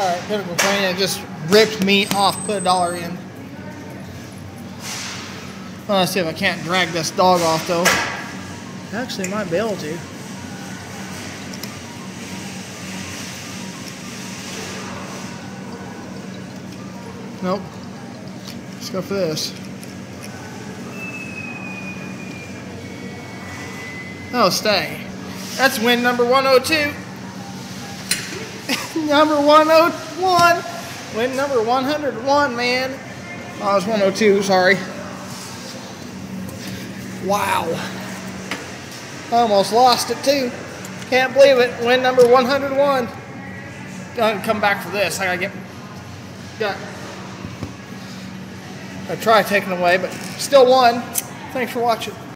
Alright, Pinnacle train, it just ripped me off. Put $1 in. Well, let's see if I can't drag this dog off though. Actually, might be able to. Nope. Let's go for this. Oh, stay. That's win number 102. Number 101. Win number 101, man. Oh, it's 102, sorry. Wow. I almost lost it too. Can't believe it. Win number 101. Gotta come back for this. I try taking away, but still won. Thanks for watching.